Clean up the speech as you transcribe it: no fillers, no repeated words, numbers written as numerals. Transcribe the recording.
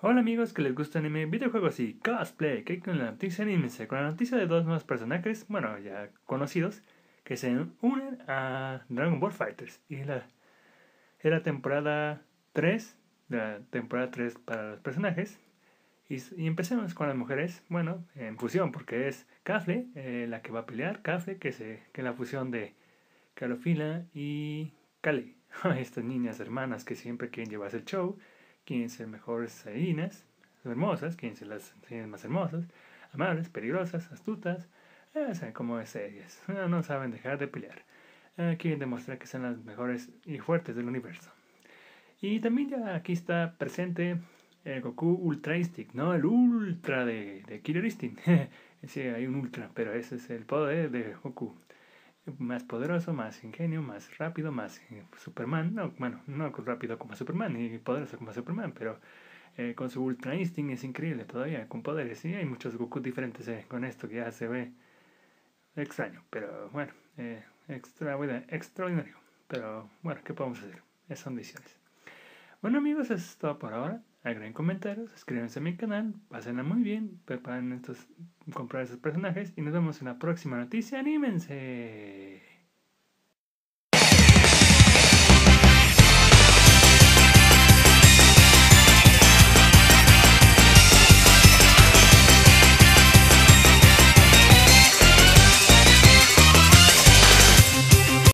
Hola amigos que les gusta anime, videojuegos y cosplay, que con la noticia anímense, con la noticia de dos nuevos personajes, bueno, ya conocidos, que se unen a Dragon Ball Fighters. Era temporada 3, la temporada 3 para los personajes. Y empecemos con las mujeres, bueno, en fusión, porque es Kafle, la que va a pelear, Kafle, que es la fusión de Calofila y Kale. Estas niñas hermanas que siempre quieren llevarse el show, quieren ser mejores heroínas, hermosas, quieren ser las más hermosas, amables, peligrosas, astutas. Saben cómo es ellas. No saben dejar de pelear. Quieren demostrar que son las mejores y fuertes del universo. Y también ya aquí está presente el Goku Ultra Instinct, ¿no? El Ultra de Killer Instinct. Sí, hay un Ultra, pero ese es el poder de Goku más poderoso, más ingenio, más rápido, más Superman. No, bueno, no rápido como Superman ni poderoso como Superman, pero con su Ultra Instinct es increíble todavía, con poderes. Y hay muchos Goku diferentes con esto que ya se ve extraño, pero bueno, extraordinario. Pero bueno, ¿qué podemos hacer? Son visiones. Bueno amigos, eso es todo por ahora. Agreguen comentarios, suscríbanse a mi canal, pásenla muy bien, preparen comprar esos personajes y nos vemos en la próxima noticia. ¡Anímense!